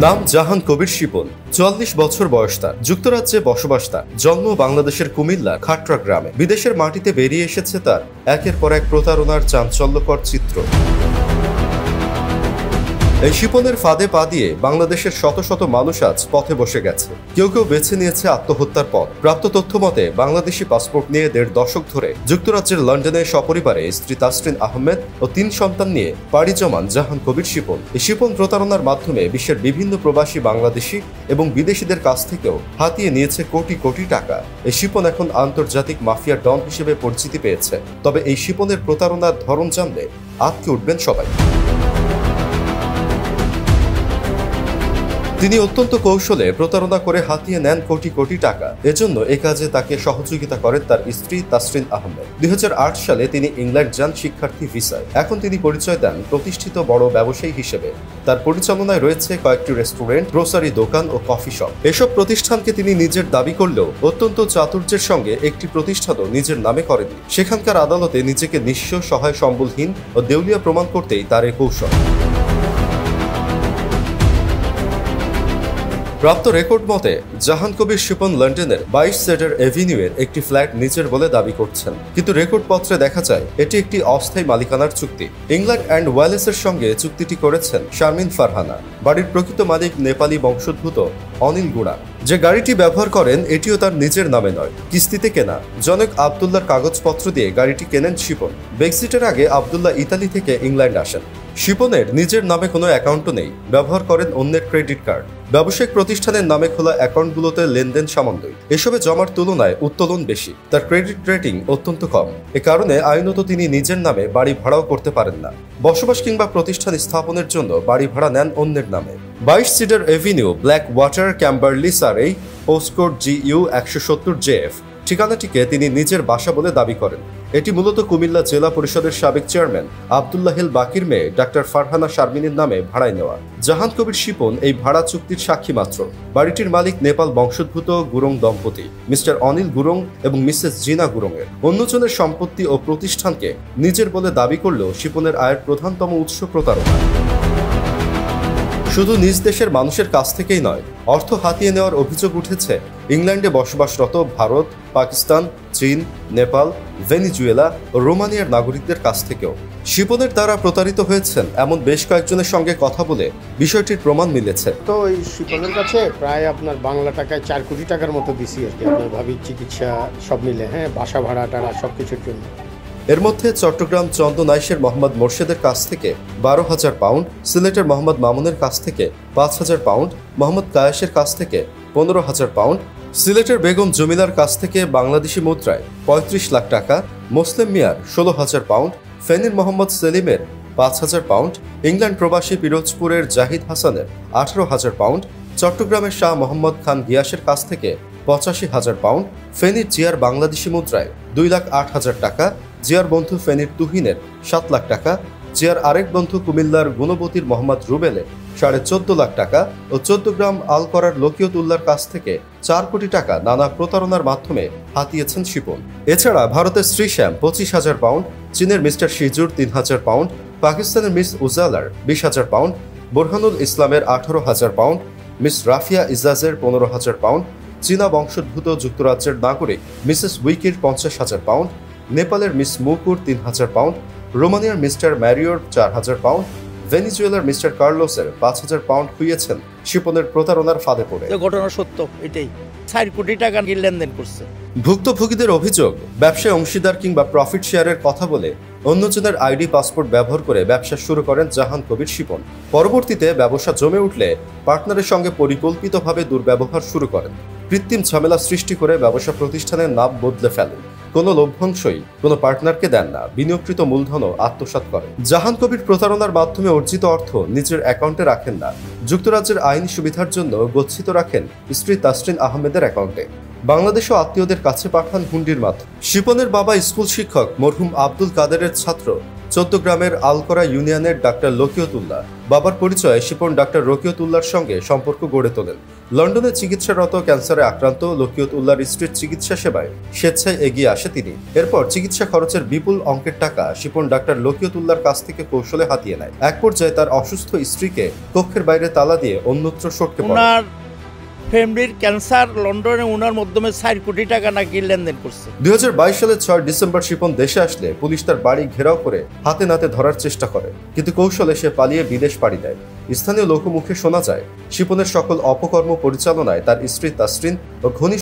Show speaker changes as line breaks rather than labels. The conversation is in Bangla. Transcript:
নাম জাহান কবির শিপন। ৪৪ বছর বয়স তার। যুক্তরাজ্যে বসবাস তার। জন্ম বাংলাদেশের কুমিল্লার খাট্রা গ্রামে। বিদেশের মাটিতে বেরিয়ে এসেছে তার একের পর এক প্রতারণার চাঞ্চল্যকর চিত্র। এই শিপনের ফাঁদে পা দিয়ে বাংলাদেশের শত শত মানুষ আজ পথে বসে গেছে। কেউ কেউ বেছে নিয়েছে আত্মহত্যার পথ। প্রাপ্ত তথ্য মতে বাংলাদেশি পাসপোর্ট নিয়ে ১.৫ দশক ধরে যুক্তরাজ্যের লন্ডনে সপরিবারে স্ত্রী তাসরিন আহমেদ ও ৩ সন্তান নিয়ে পাড়ি জমান জাহান কবির শিপন। এই শিপন প্রতারণার মাধ্যমে বিশ্বের বিভিন্ন প্রবাসী বাংলাদেশি এবং বিদেশিদের কাছ থেকেও হাতিয়ে নিয়েছে কোটি কোটি টাকা। এই শিপন এখন আন্তর্জাতিক মাফিয়া ডন হিসেবে পরিচিতি পেয়েছে। তবে এই শিপনের প্রতারণার ধরন জানলে আঁতকে উঠবেন সবাই। তিনি অত্যন্ত কৌশলে প্রতারণা করে হাতিয়ে নেন কোটি কোটি টাকা। এজন্য এ কাজে তাকে সহযোগিতা করেন তার স্ত্রী তাসরিন আহমেদ। ২০০৮ সালে তিনি ইংল্যান্ড যান শিক্ষার্থী ভিসায়। এখন তিনি পরিচয় দেন প্রতিষ্ঠিত বড় ব্যবসায়ী হিসেবে। তার পরিচালনায় রয়েছে কয়েকটি রেস্টুরেন্ট, গ্রোসারি দোকান ও কফি শপ। এসব প্রতিষ্ঠানকে তিনি নিজের দাবি করলেও অত্যন্ত চাতুর্যের সঙ্গে একটি প্রতিষ্ঠানও নিজের নামে করেনি। সেখানকার আদালতে নিজেকে নিঃস্ব, সহায় সম্বলহীন ও দেউলিয়া প্রমাণ করতেই তার এ কৌশল। প্রাপ্ত রেকর্ড মতে জাহান কবির শিপন লন্ডনের ২২ সেডার এভিনিউয়ের একটি ফ্ল্যাট নিজের বলে দাবি করছেন, কিন্তু রেকর্ড পত্রে দেখা যায় এটি একটি অস্থায়ী মালিকানার চুক্তি। ইংল্যান্ড অ্যান্ড ওয়েলসের সঙ্গে চুক্তিটি করেছেন শারমিন ফারহানা। বাড়ির প্রকৃত মালিক নেপালি বংশোদ্ভূত অনিল গুড়া। যে গাড়িটি ব্যবহার করেন এটিও তার নিজের নামে নয়, কিস্তিতে কেনা। জনক আবদুল্লাহর কাগজপত্র দিয়ে গাড়িটি কেনেন শিপন। ব্রেক্সিটের আগে আবদুল্লাহ ইতালি থেকে ইংল্যান্ড আসেন। শিপনের নিজের নামে কোনো অ্যাকাউন্টও নেই, ব্যবহার করেন অন্যের ক্রেডিট কার্ড। ব্যবসায়িক প্রতিষ্ঠানের নামে খোলা অ্যাকাউন্টগুলোতে লেনদেন সামান্যই। এসবে জমার তুলনায় উত্তোলন বেশি। তার ক্রেডিট রেটিং অত্যন্ত কম। এ কারণে আইনত তিনি নিজের নামে বাড়ি ভাড়াও করতে পারেন না। বসবাস কিংবা প্রতিষ্ঠান স্থাপনের জন্য বাড়ি ভাড়া নেন অন্যের নামে। ২২ Cedar Avenue, Black Water, Camberley, Surrey, postcode GU ১৭০ JF। ঠিকানাটিকে তিনি নিজের বাসা বলে দাবি করেন। এটি মূলত কুমিল্লা জেলা পরিষদের সাবেক চেয়ারম্যান আবদুল্লাহিল বাকির মেয়ে ডাক্তার ফারহানা শারমিনের নামে ভাড়ায় নেওয়া। জাহান কবির শিপন এই ভাড়া চুক্তির সাক্ষী মাত্র। বাড়িটির মালিক নেপাল বংশোদ্ভূত গুরুং দম্পতি, মিস্টার অনিল গুরুং এবং মিসেস জিনা গুরুংয়ের। অন্যজনের সম্পত্তি ও প্রতিষ্ঠানকে নিজের বলে দাবি করলেও শিপনের আয়ের প্রধানতম উৎস প্রতারণা। শুধু নিজ দেশের মানুষের কাছ থেকেই নয়, অর্থ হাতিয়ে নেওয়ার অভিযোগ উঠেছে ইংল্যান্ডে বসবাসরত ভারত, পাকিস্তান, চীন, নেপাল, ভেনিজুয়েলা ও রোমানিয়ার নাগরিকদের কাছ থেকেও। শিপনের দ্বারা প্রতারিত হয়েছেন এমন বেশ কয়েকজনের সঙ্গে কথা বলে বিষয়টির প্রমাণ মিলেছে।
তো এই শিপনের কাছে প্রায় আপনার বাংলা টাকায় ৪ কোটি টাকার মতো দিছি আর কি, আপনার ভাবি চিকিৎসা সব মিলে, বাসা ভাড়া টাড়া সব কিছুর জন্য।
এর মধ্যে চট্টগ্রাম চন্দনাইশের মোহাম্মদ মোর্শেদের কাছ থেকে ১২,০০০ পাউন্ড, সিলেটের মোহাম্মদ মামুনের কাছ থেকে ৫,০০০ পাউন্ড, মোহাম্মদ কায়েসের কাছ থেকে ১৫,০০০ পাউন্ড, সিলেটের বেগম জমিলার কাছ থেকে বাংলাদেশি মুদ্রায় ৩৫ লাখ টাকা, মুসলিম মিয়ার ১৬,০০০ পাউন্ড, ফেনীর মোহাম্মদ সেলিমের ৫,০০০ পাউন্ড, ইংল্যান্ড প্রবাসী পিরোজপুরের জাহিদ হাসানের ১৮,০০০ পাউন্ড, চট্টগ্রামের শাহ মোহাম্মদ খান গিয়াসের কাছ থেকে ৮৫,০০০ পাউন্ড, ফেনীর জিয়ার বাংলাদেশি মুদ্রায় ২,০৮,০০০ টাকা, জিয়ার বন্ধু ফেনীর তুহিনের ৭ লাখ টাকা, জিয়ার আরেক বন্ধু কুমিল্লার গুণবতীর মোহাম্মদ রুবেলের ১৪.৫ লাখ টাকা ও ১৪ গ্রাম আলকরার লকিয়তুল্লাহর কাছ থেকে ৪ কোটি টাকা নানা প্রতারণার মাধ্যমে হাতিয়েছেন শিপন। এছাড়া ভারতের শ্রীশ্যাম ২৫,০০০ পাউন্ড, চীনের মিস্টার শিজুর ৩,০০০ পাউন্ড, পাকিস্তানের মিস উজালার ২০,০০০ পাউন্ড, বোরহানুল ইসলামের ১৮,০০০ পাউন্ড, মিস রাফিয়া ইজাজের ১৫,০০০ পাউন্ড, চীনা বংশোদ্ভূত যুক্তরাজ্যের নাগরিক মিসেস উইকির ৫০,০০০ পাউন্ড, নেপালের মিস মুকুর ৩,০০০ পাউন্ড, রোমানিয়ার মিস্টার ম্যারিওর ৪,০০০ পাউন্ড, ভেনিজুয়েলার মিস্টার কার্লোসের ৫,০০০ পাউন্ড খুইয়েছেন শিপনের প্রতারণার ফাঁদে পড়ে।
ঘটনা সত্য, এটাই ৪ কোটি টাকা লেনদেন করছে।
ভুক্তভোগীদের অভিযোগ, ব্যবসায় অংশীদার কিংবা প্রফিট শেয়ারের কথা বলে অন্যজনের আইডি পাসপোর্ট ব্যবহার করে ব্যবসা শুরু করেন জাহান কবির শিপন। পরবর্তীতে ব্যবসা জমে উঠলে পার্টনারের সঙ্গে পরিকল্পিতভাবে দুর্ব্যবহার শুরু করেন। কৃত্রিম ঝামেলা সৃষ্টি করে ব্যবসা প্রতিষ্ঠানের নাম বদলে ফেলেন। কোনো লভ্যাংশই কোনো পার্টনারকে দেন না, বিনিয়োগকৃত মূলধনও আত্মসাৎ করেন। জাহান কবির প্রতারণার মাধ্যমে অর্জিত অর্থ নিজের অ্যাকাউন্টে রাখেন না, যুক্তরাজ্যের আইনি সুবিধার জন্য গচ্ছিত রাখেন স্ত্রী তাসরিন আহমেদের অ্যাকাউন্টে। বাংলাদেশ ও আত্মীয়দের কাছে পাঠান হুন্ডির মাধ্যমে। শিপনের বাবা স্কুল শিক্ষক মরহুম আব্দুল কাদেরের ছাত্র গ্রামের আলকরা ইউনিয়নের ডাক্তার লকিয়তুল্লাহ। বাবার পরিচয়ে শিপন ডাক্তার রকিয়তুল্লাহর সঙ্গে সম্পর্ক গড়ে তোলেন। লন্ডনে চিকিৎসারত ক্যান্সারে আক্রান্ত লকিয়তুল্লাহর স্ত্রীর চিকিৎসা সেবায় স্বেচ্ছায় এগিয়ে আসে তিনি। এরপর চিকিৎসা খরচের বিপুল অঙ্কের টাকা শিপন ডাক্তার লকিয়তুল্লাহর কাছ থেকে কৌশলে হাতিয়ে নেয়। এক পর্যায়ে তার অসুস্থ স্ত্রীকে কক্ষের বাইরে তালা দিয়ে অন্যত্র সটকে পড়ে।
ওনার ফ্যামিলির ক্যান্সার লন্ডনে ওনার মাধ্যমে 4 কোটি টাকা নাকি লেনদেন করছে।
2022 সালের 6 ডিসেম্বর শিপন দেশে আসলে পুলিশ তার বাড়ি ঘেরাও করে হাতে নাতে ধরার চেষ্টা করে, কিন্তু কৌশলে সে পালিয়ে বিদেশ পাড়ি দেয়। স্থানীয় লোকমুখে শোনা যায় শিপনের সকল অপকর্ম পরিচালনায় তার স্ত্রী তাসরিন ও ঘনিষ্ঠ